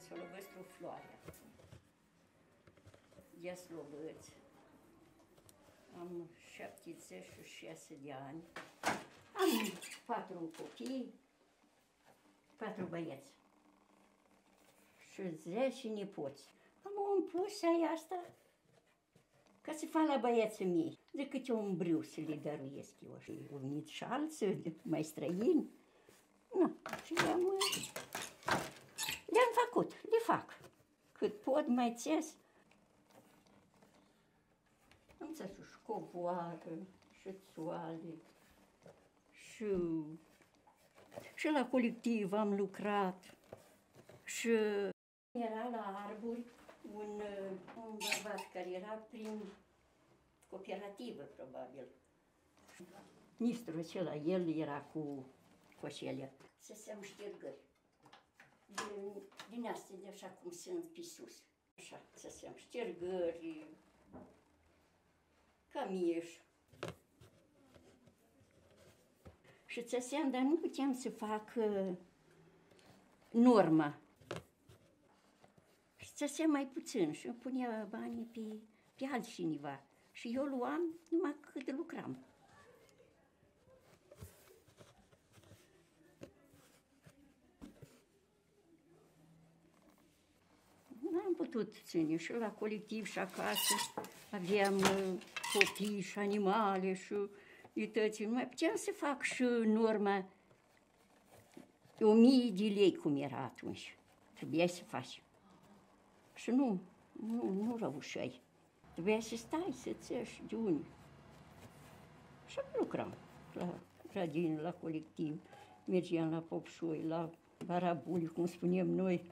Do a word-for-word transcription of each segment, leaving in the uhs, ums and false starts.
Solovăstru Floarea. Ia slovăți. Am șaptezeci și șase de ani. Am patru copii, patru băieți și zece nepoți. Am impus aia asta ca să fac la băieții mei. De câte un briu să le dăruiesc eu. Și au venit și alții, mai străini. Nu, și le-am, le-am făcut, le fac. Cât pot, mai țes. Am țes și covoară, și țoale, și, și la colectiv am lucrat. Și era la Arburi un, un bărbat care era prin cooperativă, probabil. Ministrul acela, el era cu coșele. Să se-mi ștergări. Din, din astea, de așa cum sunt pe sus. Așa, să se-mi ștergări, cămiș. Și țăseam, dar nu puteam să fac uh, norma. Și țăseam mai puțin și îmi punea banii pe, pe altcineva. Și eu luam numai cât lucram. N-am putut ține și la colectiv și acasă. Aveam uh, copii și animale și uități. Nu mai puteam să fac și în urmă o mie de lei, cum era atunci. Trebuia să faci. Și nu, nu, nu reușeai. Trebuia să stai, să țești de unii. Și lucram la grădină, la colectiv. Mergeam la Popșoi, la Barabuli, cum spunem noi.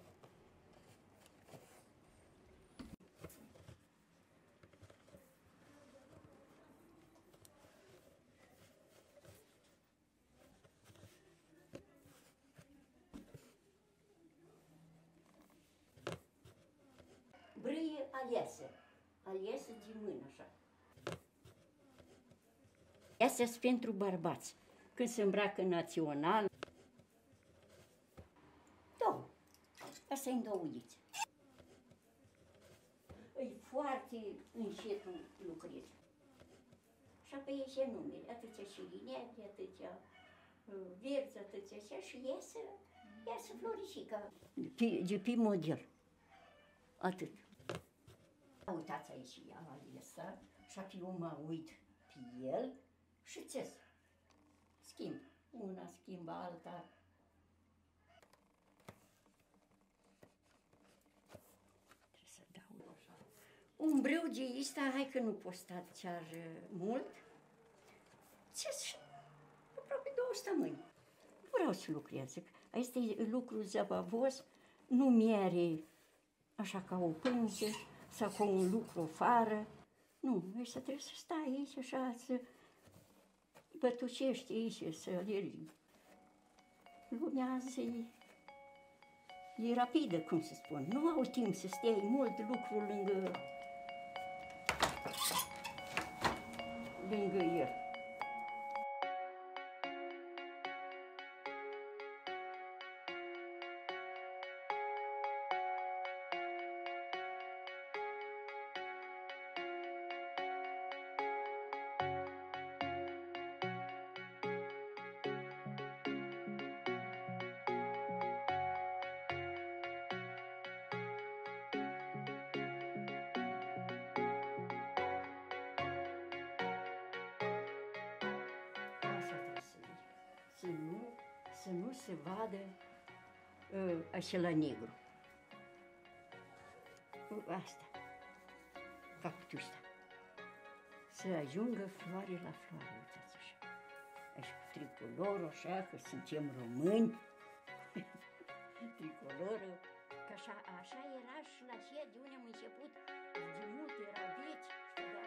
Brâie alese, alese din mână, așa. Astea sunt pentru bărbați. Când se îmbracă național. Două. Asta e îndouiți. E foarte încet lucrez. Și apoi ieșe numele, atâția șirinete, atâția verzi, atâția așa, și iese, iese floricica. De pe model. Atât. Uitați aici, ea alesă, și apoi eu mă uit pe el și țes. Schimb. Una schimbă alta. Trebuie să dau așa. Un brâu de ăsta, hai că nu pot sta chiar mult. Țes și aproape două săptămâni. Nu vreau să lucrez. Asta e lucru zăbavos, nu mere așa ca o pânză sau ca un lucru afară. Nu, ăsta trebuie să stai aici așa, să bătucești aici, să alergi. Lumea azi e, e rapidă, cum se spune. Nu au timp să stai mult lucru lângă, lângă el. Să nu, să nu se vadă uh, acela negru. Asta, capul ăsta. Să ajungă floare la floare, uitați așa. Aici cu tricolorul, așa, că suntem români. Tricolorul, că așa, așa era și la aceea de unde am început. De mult erau veci.